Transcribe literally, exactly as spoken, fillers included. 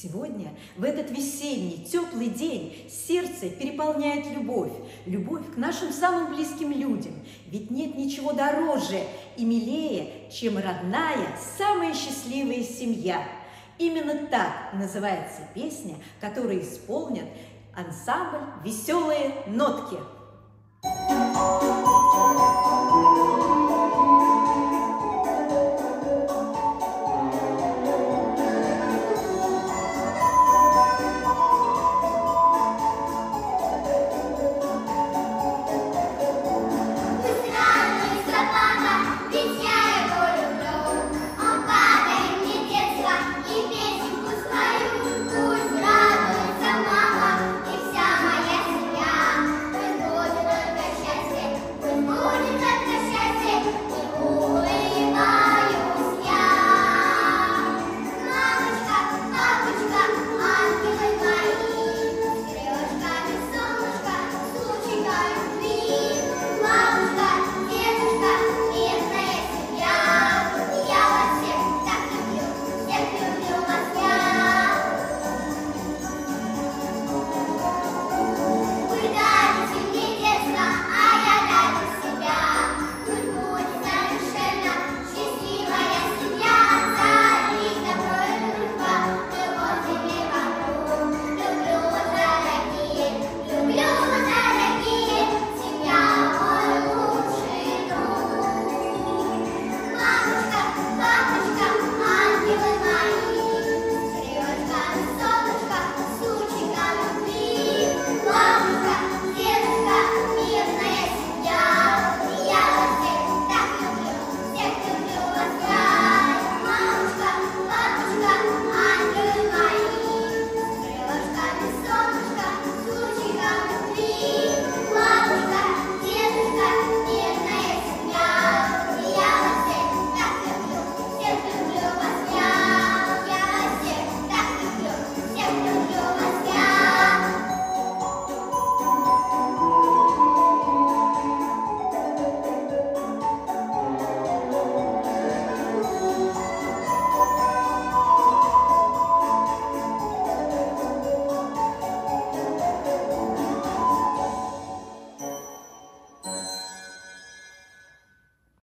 Сегодня, в этот весенний, теплый день, сердце переполняет любовь. Любовь к нашим самым близким людям. Ведь нет ничего дороже и милее, чем родная, самая счастливая семья. Именно так называется песня, которую исполнят ансамбль «Веселые нотки».